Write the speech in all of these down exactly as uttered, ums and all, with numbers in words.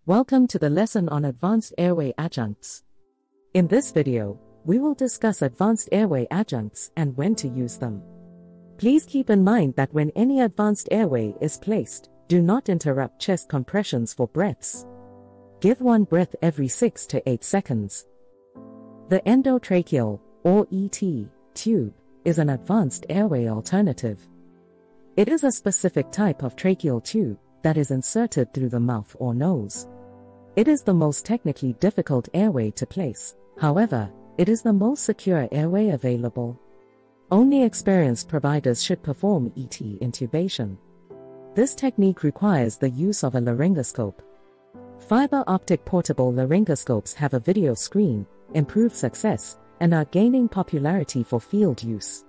Welcome to the lesson on advanced airway adjuncts. In this video, we will discuss advanced airway adjuncts and when to use them. Please keep in mind that when any advanced airway is placed, do not interrupt chest compressions for breaths. Give one breath every six to eight seconds. The endotracheal, or E T, tube is an advanced airway alternative. It is a specific type of tracheal tube that is inserted through the mouth or nose. It is the most technically difficult airway to place, however, it is the most secure airway available. Only experienced providers should perform E T intubation. This technique requires the use of a laryngoscope. Fiber optic portable laryngoscopes have a video screen, improved success, and are gaining popularity for field use.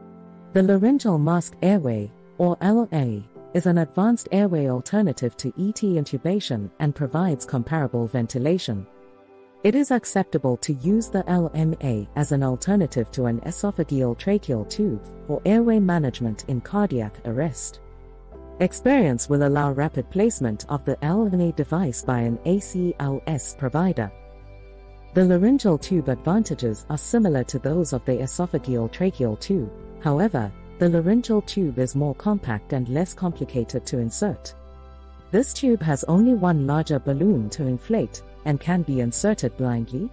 The laryngeal mask airway, or L A, is an advanced airway alternative to E T intubation and provides comparable ventilation. It is acceptable to use the L M A as an alternative to an esophageal-tracheal tube for airway management in cardiac arrest. Experience will allow rapid placement of the L M A device by an A C L S provider. The laryngeal tube advantages are similar to those of the esophageal-tracheal tube, however, the laryngeal tube is more compact and less complicated to insert. This tube has only one larger balloon to inflate and can be inserted blindly.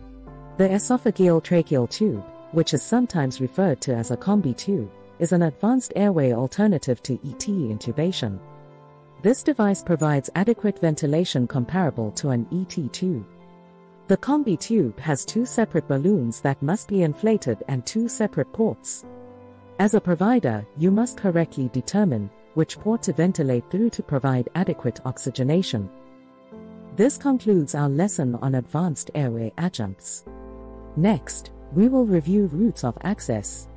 The esophageal-tracheal tube, which is sometimes referred to as a Combi Tube, is an advanced airway alternative to E T intubation. This device provides adequate ventilation comparable to an E T tube. The Combi Tube has two separate balloons that must be inflated and two separate ports. As a provider, you must correctly determine which port to ventilate through to provide adequate oxygenation. This concludes our lesson on advanced airway adjuncts. Next, we will review routes of access.